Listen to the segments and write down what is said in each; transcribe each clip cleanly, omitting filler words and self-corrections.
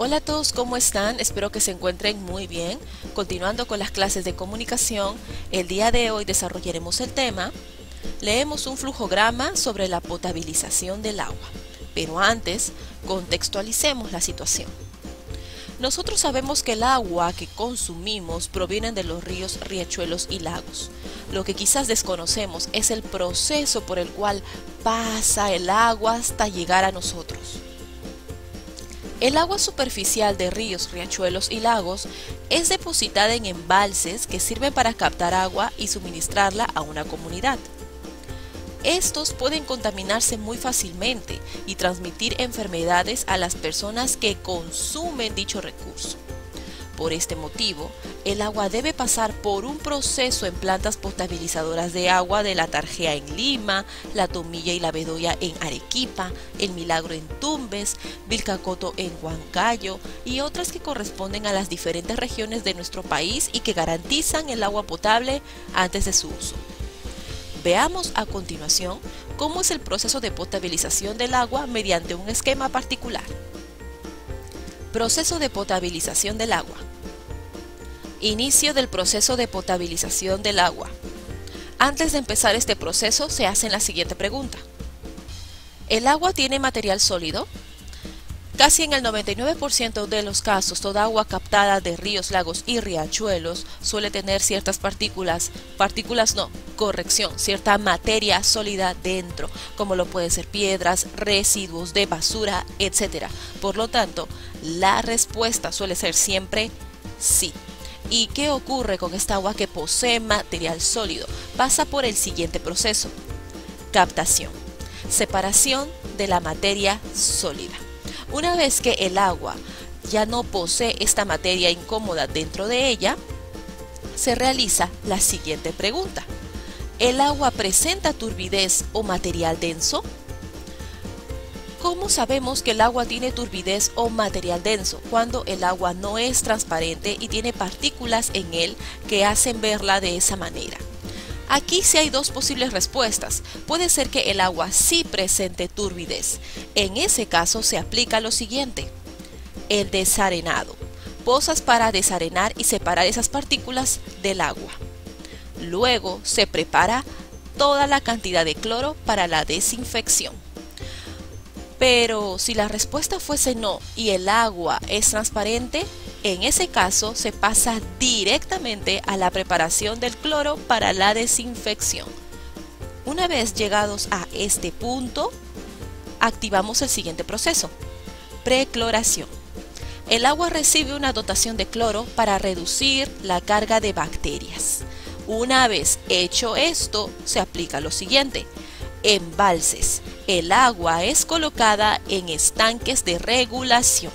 Hola a todos, ¿cómo están? Espero que se encuentren muy bien. Continuando con las clases de comunicación, el día de hoy desarrollaremos el tema. Leemos un flujograma sobre la potabilización del agua. Pero antes, contextualicemos la situación. Nosotros sabemos que el agua que consumimos proviene de los ríos, riachuelos y lagos. Lo que quizás desconocemos es el proceso por el cual pasa el agua hasta llegar a nosotros. El agua superficial de ríos, riachuelos y lagos es depositada en embalses que sirven para captar agua y suministrarla a una comunidad. Estos pueden contaminarse muy fácilmente y transmitir enfermedades a las personas que consumen dicho recurso. Por este motivo, el agua debe pasar por un proceso en plantas potabilizadoras de agua de la Tarjea en Lima, la Tomilla y la Bedoya en Arequipa, el Milagro en Tumbes, Vilcacotto en Huancayo y otras que corresponden a las diferentes regiones de nuestro país y que garantizan el agua potable antes de su uso. Veamos a continuación cómo es el proceso de potabilización del agua mediante un esquema particular. Proceso de potabilización del agua. Inicio del proceso de potabilización del agua. Antes de empezar este proceso se hace la siguiente pregunta. ¿El agua tiene material sólido? Casi en el 99% de los casos, toda agua captada de ríos, lagos y riachuelos suele tener ciertas cierta materia sólida dentro, como lo pueden ser piedras, residuos de basura, etc. Por lo tanto, la respuesta suele ser siempre sí. ¿Y qué ocurre con esta agua que posee material sólido? Pasa por el siguiente proceso: captación, separación de la materia sólida. Una vez que el agua ya no posee esta materia incómoda dentro de ella, se realiza la siguiente pregunta. ¿El agua presenta turbidez o material denso? ¿Cómo sabemos que el agua tiene turbidez o material denso? Cuando el agua no es transparente y tiene partículas en él que hacen verla de esa manera. Aquí sí hay dos posibles respuestas. Puede ser que el agua sí presente turbidez. En ese caso se aplica lo siguiente: el desarenado. Pozas para desarenar y separar esas partículas del agua. Luego se prepara toda la cantidad de cloro para la desinfección. Pero si la respuesta fuese no y el agua es transparente, en ese caso se pasa directamente a la preparación del cloro para la desinfección. Una vez llegados a este punto, activamos el siguiente proceso: precloración. El agua recibe una dotación de cloro para reducir la carga de bacterias. Una vez hecho esto, se aplica lo siguiente: embalses. El agua es colocada en estanques de regulación.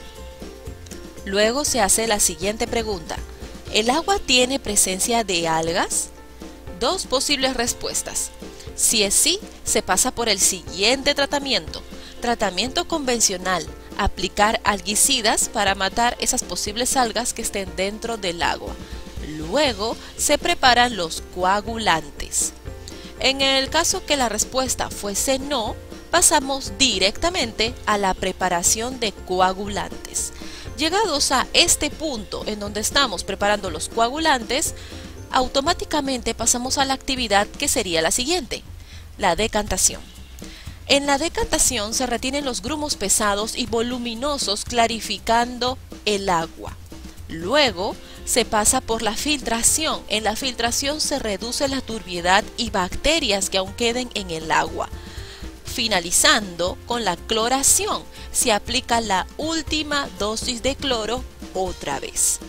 Luego se hace la siguiente pregunta: ¿el agua tiene presencia de algas? Dos posibles respuestas. Si es sí, se pasa por el siguiente tratamiento. Tratamiento convencional: aplicar algicidas para matar esas posibles algas que estén dentro del agua. Luego se preparan los coagulantes. En el caso que la respuesta fuese no, pasamos directamente a la preparación de coagulantes. Llegados a este punto en donde estamos preparando los coagulantes, automáticamente pasamos a la actividad que sería la siguiente: la decantación. En la decantación se retienen los grumos pesados y voluminosos, clarificando el agua. Luego se pasa por la filtración. En la filtración se reduce la turbiedad y bacterias que aún queden en el agua. Finalizando con la cloración, se aplica la última dosis de cloro otra vez.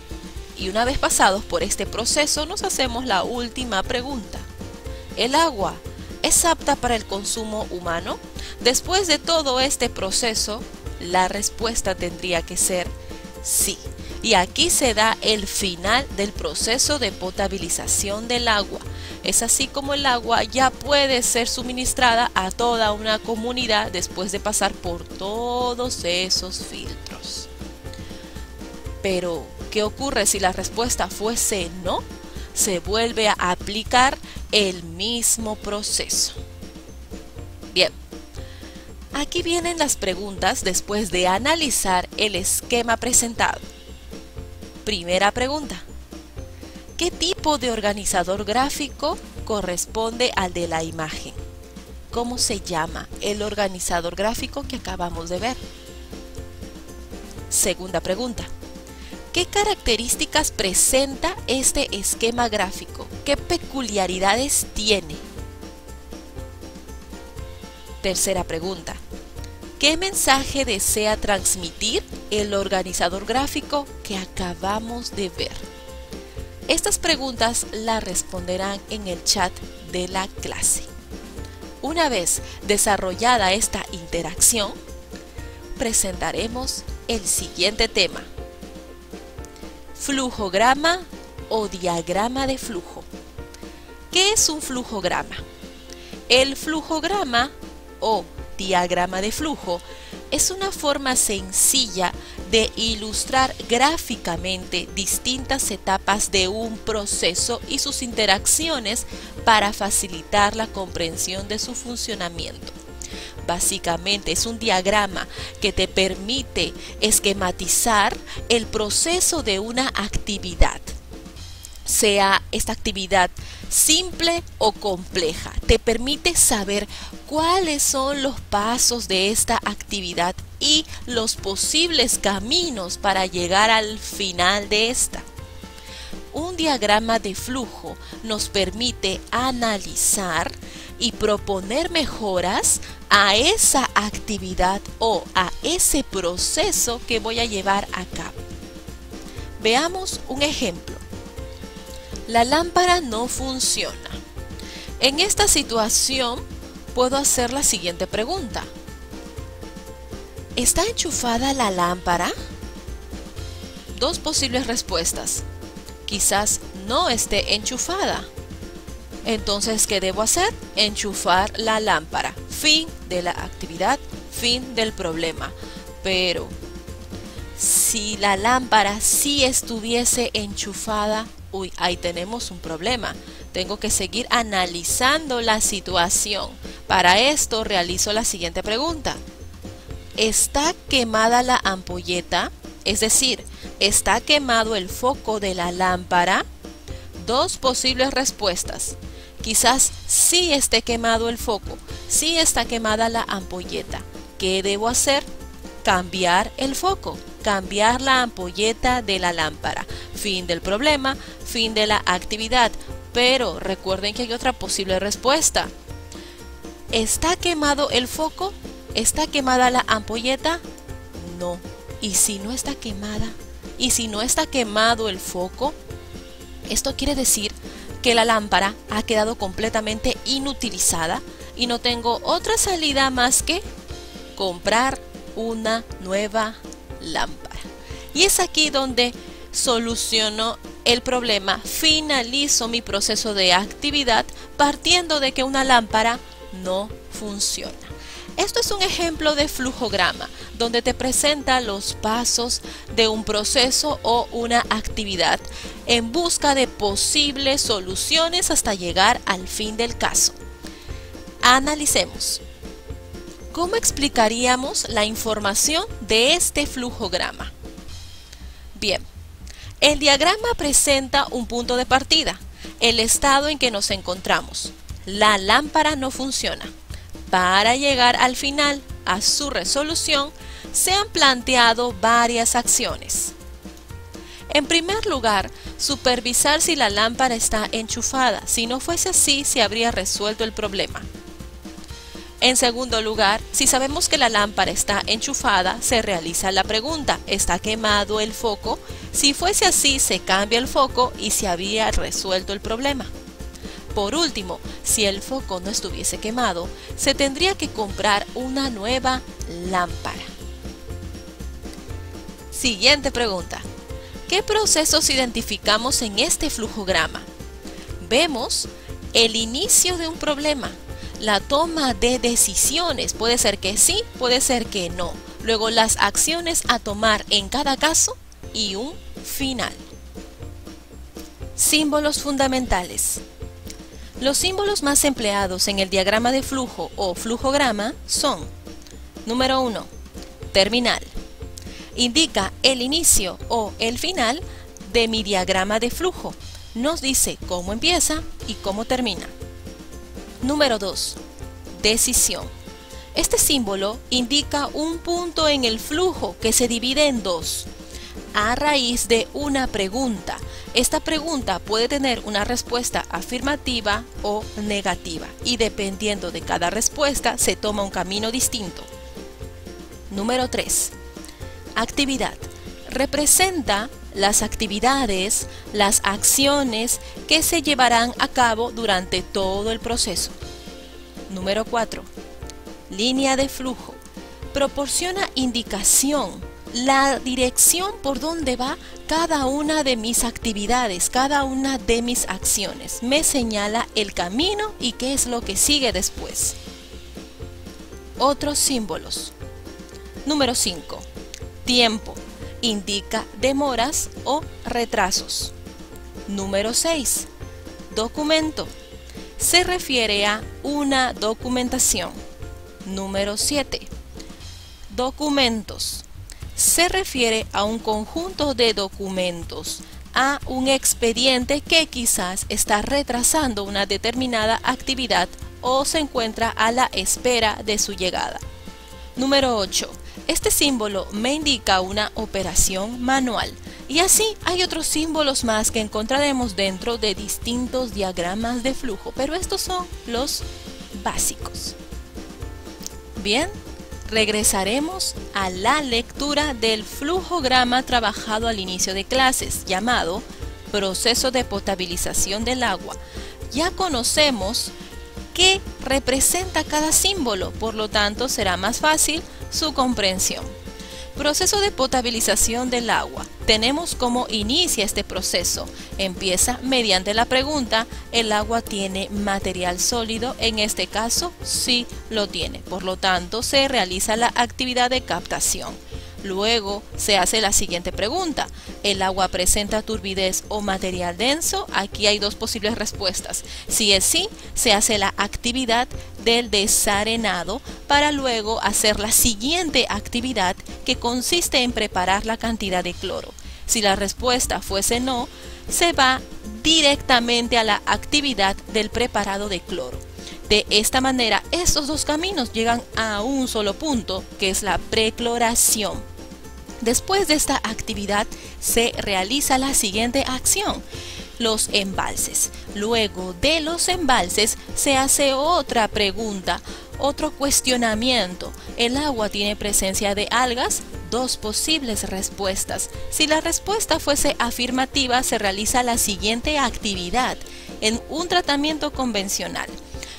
Y una vez pasados por este proceso, nos hacemos la última pregunta: ¿el agua es apta para el consumo humano? Después de todo este proceso, la respuesta tendría que ser sí. Y aquí se da el final del proceso de potabilización del agua. Es así como el agua ya puede ser suministrada a toda una comunidad después de pasar por todos esos filtros. Pero, ¿qué ocurre si la respuesta fuese no? Se vuelve a aplicar el mismo proceso. Bien, Aquí vienen las preguntas después de analizar el esquema presentado. Primera pregunta. ¿Qué tipo de organizador gráfico corresponde al de la imagen? ¿Cómo se llama el organizador gráfico que acabamos de ver? Segunda pregunta. ¿Qué características presenta este esquema gráfico? ¿Qué peculiaridades tiene? Tercera pregunta. ¿Qué mensaje desea transmitir el organizador gráfico que acabamos de ver? Estas preguntas las responderán en el chat de la clase. Una vez desarrollada esta interacción, presentaremos el siguiente tema: flujograma o diagrama de flujo. ¿Qué es un flujograma? El flujograma o diagrama de flujo es una forma sencilla de ilustrar gráficamente distintas etapas de un proceso y sus interacciones para facilitar la comprensión de su funcionamiento. Básicamente es un diagrama que te permite esquematizar el proceso de una actividad, sea esta actividad simple o compleja. Te permite saber cuáles son los pasos de esta actividad y los posibles caminos para llegar al final de esta. Un diagrama de flujo nos permite analizar y proponer mejoras a esa actividad o a ese proceso que voy a llevar a cabo. Veamos un ejemplo. La lámpara no funciona. En esta situación puedo hacer la siguiente pregunta. ¿Está enchufada la lámpara? Dos posibles respuestas. Quizás no esté enchufada. Entonces, ¿qué debo hacer? Enchufar la lámpara. Fin de la actividad, fin del problema. Pero si la lámpara sí estuviese enchufada, ahí tenemos un problema. Tengo que seguir analizando la situación. Para esto realizo la siguiente pregunta. ¿Está quemada la ampolleta? Es decir, ¿está quemado el foco de la lámpara? Dos posibles respuestas. Quizás sí esté quemado el foco, sí está quemada la ampolleta. ¿Qué debo hacer? Cambiar el foco, cambiar la ampolleta de la lámpara. Fin del problema, fin de la actividad. Pero recuerden que hay otra posible respuesta. ¿Está quemado el foco? ¿Está quemada la ampolleta? No. ¿Y si no está quemada? ¿Y si no está quemado el foco? Esto quiere decir que la lámpara ha quedado completamente inutilizada y no tengo otra salida más que comprar una nueva lámpara. Y es aquí donde soluciono el problema, finalizo mi proceso de actividad partiendo de que una lámpara no funciona. Esto es un ejemplo de flujograma, donde te presenta los pasos de un proceso o una actividad en busca de posibles soluciones hasta llegar al fin del caso. Analicemos. ¿Cómo explicaríamos la información de este flujograma? Bien, el diagrama presenta un punto de partida, el estado en que nos encontramos. La lámpara no funciona. Para llegar al final, a su resolución, se han planteado varias acciones. En primer lugar, supervisar si la lámpara está enchufada. Si no fuese así, se habría resuelto el problema. En segundo lugar, si sabemos que la lámpara está enchufada, se realiza la pregunta, ¿está quemado el foco? Si fuese así, se cambia el foco y se habría resuelto el problema. Por último, si el foco no estuviese quemado, se tendría que comprar una nueva lámpara. Siguiente pregunta. ¿Qué procesos identificamos en este flujograma? Vemos el inicio de un problema, la toma de decisiones, puede ser que sí, puede ser que no. Luego las acciones a tomar en cada caso y un final. Símbolos fundamentales. Los símbolos más empleados en el diagrama de flujo o flujograma son Número 1. Terminal. Indica el inicio o el final de mi diagrama de flujo. Nos dice cómo empieza y cómo termina. Número 2. Decisión. Este símbolo indica un punto en el flujo que se divide en dos, a raíz de una pregunta. Esta pregunta puede tener una respuesta afirmativa o negativa, y dependiendo de cada respuesta se toma un camino distinto. Número 3. Actividad. Representa las actividades, las acciones que se llevarán a cabo durante todo el proceso. Número 4. Línea de flujo. Proporciona indicación, la dirección por donde va cada una de mis actividades, cada una de mis acciones. Me señala el camino y qué es lo que sigue después. Otros símbolos. Número 5. Tiempo. Indica demoras o retrasos. Número 6. Documento. Se refiere a una documentación. Número 7. Documentos. Se refiere a un conjunto de documentos, a un expediente que quizás está retrasando una determinada actividad o se encuentra a la espera de su llegada. Número 8. Este símbolo me indica una operación manual. Y así hay otros símbolos más que encontraremos dentro de distintos diagramas de flujo, pero estos son los básicos. Bien, regresaremos a la lectura del flujograma trabajado al inicio de clases, llamado proceso de potabilización del agua. Ya conocemos qué representa cada símbolo, por lo tanto será más fácil su comprensión. Proceso de potabilización del agua. Tenemos cómo inicia este proceso. Empieza mediante la pregunta: ¿el agua tiene material sólido? En este caso, sí lo tiene. Por lo tanto, se realiza la actividad de captación. Luego se hace la siguiente pregunta: ¿el agua presenta turbidez o material denso? Aquí hay dos posibles respuestas. Si es sí, se hace la actividad del desarenado para luego hacer la siguiente actividad, que consiste en preparar la cantidad de cloro. Si la respuesta fuese no, se va directamente a la actividad del preparado de cloro. De esta manera, estos dos caminos llegan a un solo punto, que es la precloración. Después de esta actividad se realiza la siguiente acción: los embalses. Luego de los embalses se hace otra pregunta, otro cuestionamiento. ¿El agua tiene presencia de algas? Dos posibles respuestas. Si la respuesta fuese afirmativa, se realiza la siguiente actividad en un tratamiento convencional.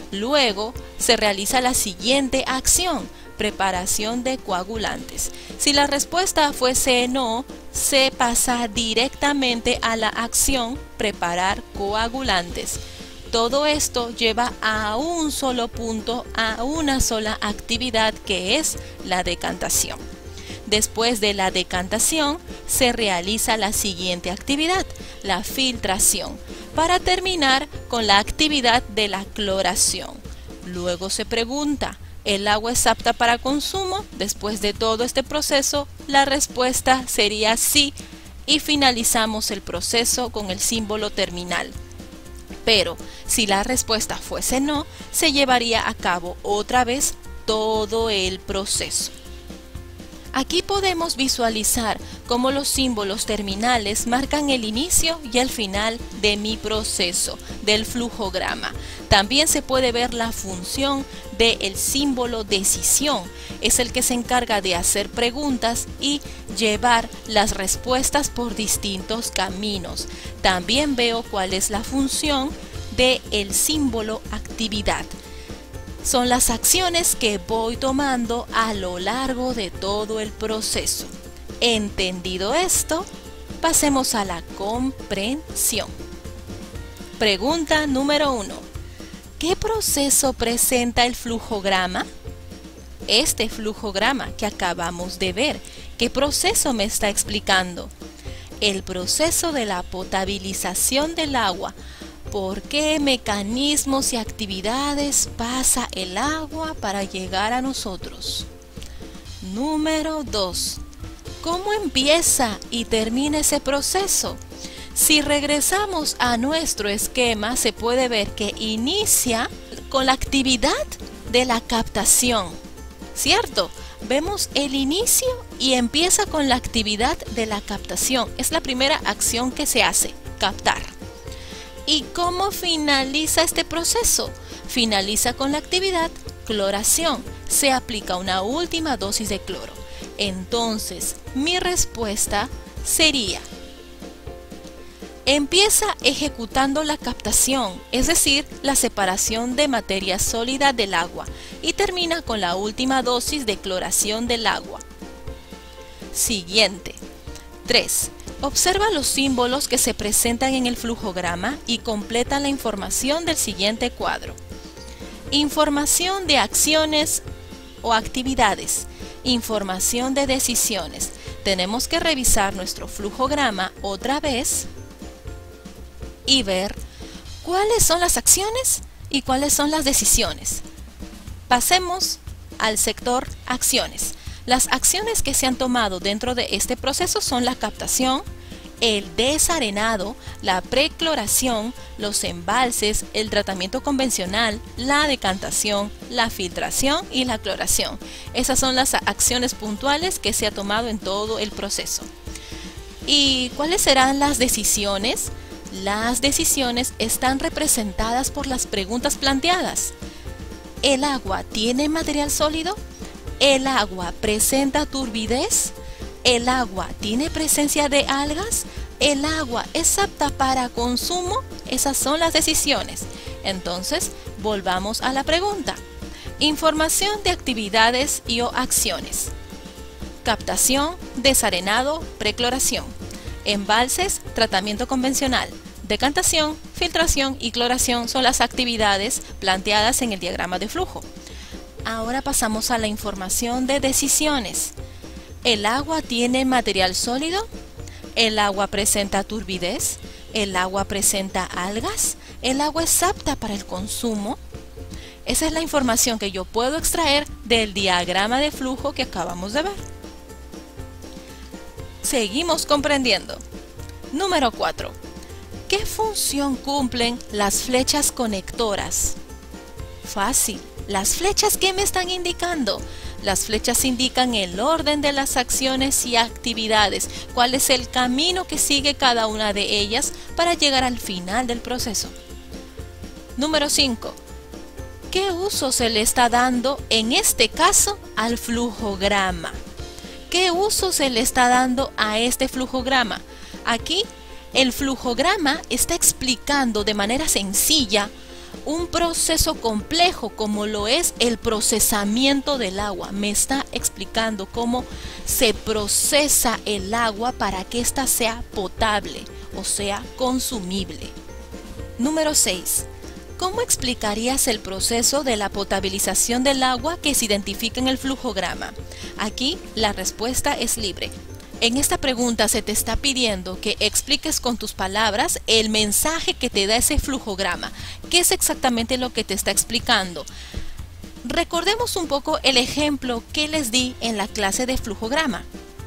Luego se realiza la siguiente acción: preparación de coagulantes. Si la respuesta fuese no, se pasa directamente a la acción preparar coagulantes. Todo esto lleva a un solo punto, a una sola actividad, que es la decantación. Después de la decantación se realiza la siguiente actividad, la filtración, para terminar con la actividad de la cloración. Luego se pregunta: ¿el agua es apta para consumo? Después de todo este proceso, la respuesta sería sí, y finalizamos el proceso con el símbolo terminal. Pero si la respuesta fuese no, se llevaría a cabo otra vez todo el proceso. Aquí podemos visualizar cómo los símbolos terminales marcan el inicio y el final de mi proceso, del flujograma. También se puede ver la función del símbolo decisión. Es el que se encarga de hacer preguntas y llevar las respuestas por distintos caminos. También veo cuál es la función del símbolo actividad. Son las acciones que voy tomando a lo largo de todo el proceso. Entendido esto, pasemos a la comprensión. Pregunta número 1. ¿Qué proceso presenta el flujograma? Este flujograma que acabamos de ver, ¿qué proceso me está explicando? El proceso de la potabilización del agua. ¿Por qué mecanismos y actividades pasa el agua para llegar a nosotros? Número 2. ¿Cómo empieza y termina ese proceso? Si regresamos a nuestro esquema, se puede ver que inicia con la actividad de la captación, ¿cierto? Vemos el inicio y empieza con la actividad de la captación. Es la primera acción que se hace, captar. ¿Y cómo finaliza este proceso? Finaliza con la actividad cloración. Se aplica una última dosis de cloro. Entonces, mi respuesta sería: empieza ejecutando la captación, es decir, la separación de materia sólida del agua, y termina con la última dosis de cloración del agua. Siguiente. 3. Observa los símbolos que se presentan en el flujograma y completa la información del siguiente cuadro. Información de acciones o actividades. Información de decisiones. Tenemos que revisar nuestro flujograma otra vez y ver cuáles son las acciones y cuáles son las decisiones. Pasemos al sector acciones. Las acciones que se han tomado dentro de este proceso son la captación, el desarenado, la precloración, los embalses, el tratamiento convencional, la decantación, la filtración y la cloración. Esas son las acciones puntuales que se ha tomado en todo el proceso. ¿Y cuáles serán las decisiones? Las decisiones están representadas por las preguntas planteadas. ¿El agua tiene material sólido? ¿El agua presenta turbidez? ¿El agua tiene presencia de algas? ¿El agua es apta para consumo? Esas son las decisiones. Entonces, volvamos a la pregunta. Información de actividades y o acciones. Captación, desarenado, precloración. Embalses, tratamiento convencional. Decantación, filtración y cloración son las actividades planteadas en el diagrama de flujo. Ahora pasamos a la información de decisiones. ¿El agua tiene material sólido? ¿El agua presenta turbidez? ¿El agua presenta algas? ¿El agua es apta para el consumo? Esa es la información que yo puedo extraer del diagrama de flujo que acabamos de ver. Seguimos comprendiendo. Número 4. ¿Qué función cumplen las flechas conectoras? Fácil. ¿Las flechas qué me están indicando? Las flechas indican el orden de las acciones y actividades, cuál es el camino que sigue cada una de ellas para llegar al final del proceso. Número 5. ¿Qué uso se le está dando en este caso al flujograma? ¿Qué uso se le está dando a este flujograma? Aquí el flujograma está explicando de manera sencilla un proceso complejo como lo es el procesamiento del agua. Me está explicando cómo se procesa el agua para que ésta sea potable, o sea, consumible. Número 6. ¿Cómo explicarías el proceso de la potabilización del agua que se identifica en el flujograma? Aquí la respuesta es libre. En esta pregunta se te está pidiendo que expliques con tus palabras el mensaje que te da ese flujograma. ¿Qué es exactamente lo que te está explicando? Recordemos un poco el ejemplo que les di en la clase de flujograma.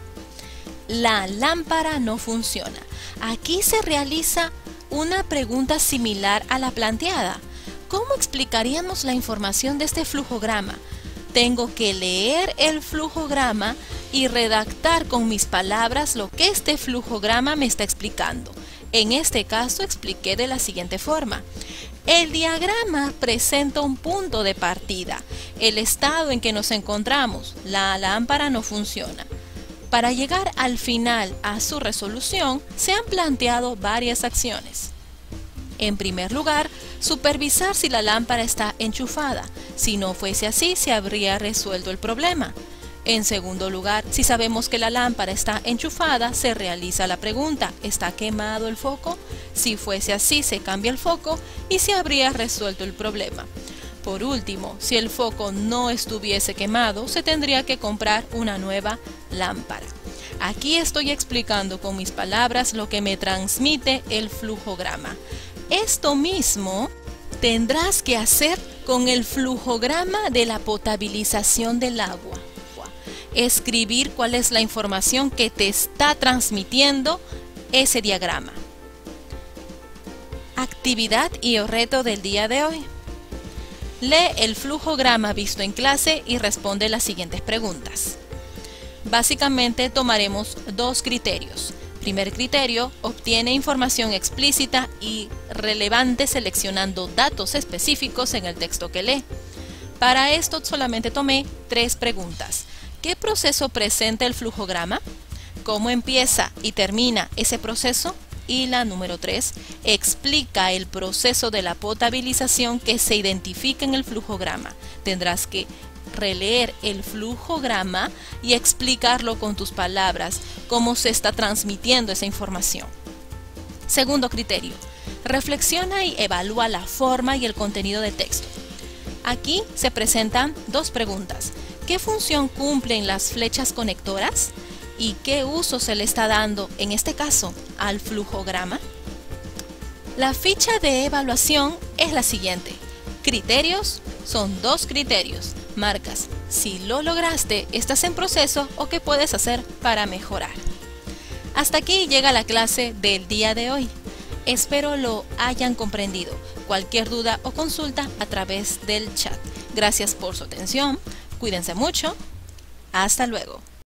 La lámpara no funciona. Aquí se realiza una pregunta similar a la planteada. ¿Cómo explicaríamos la información de este flujograma? Tengo que leer el flujograma y redactar con mis palabras lo que este flujograma me está explicando. En este caso expliqué de la siguiente forma. El diagrama presenta un punto de partida, el estado en que nos encontramos, la lámpara no funciona. Para llegar al final a su resolución, se han planteado varias acciones. En primer lugar, supervisar si la lámpara está enchufada. Si no fuese así, se habría resuelto el problema. En segundo lugar, si sabemos que la lámpara está enchufada, se realiza la pregunta, ¿está quemado el foco? Si fuese así, se cambia el foco y se habría resuelto el problema. Por último, si el foco no estuviese quemado, se tendría que comprar una nueva lámpara. Aquí estoy explicando con mis palabras lo que me transmite el flujograma. Esto mismo tendrás que hacer con el flujograma de la potabilización del agua. escribir cuál es la información que te está transmitiendo ese diagrama. Actividad y o reto del día de hoy. Lee el flujograma visto en clase y responde las siguientes preguntas. Básicamente tomaremos dos criterios. Primer criterio, obtiene información explícita y relevante seleccionando datos específicos en el texto que lee. Para esto solamente tomé 3 preguntas. ¿Qué proceso presenta el flujograma? ¿Cómo empieza y termina ese proceso? Y la número 3, explica el proceso de la potabilización que se identifica en el flujograma. Tendrás que releer el flujograma y explicarlo con tus palabras, cómo se está transmitiendo esa información. Segundo criterio, reflexiona y evalúa la forma y el contenido del texto. Aquí se presentan 2 preguntas. ¿Qué función cumplen las flechas conectoras? ¿Y qué uso se le está dando, en este caso, al flujograma? La ficha de evaluación es la siguiente. Criterios, son 2 criterios. Marcas si lo lograste, estás en proceso o qué puedes hacer para mejorar. Hasta aquí llega la clase del día de hoy. Espero lo hayan comprendido. Cualquier duda o consulta a través del chat. Gracias por su atención. Cuídense mucho. Hasta luego.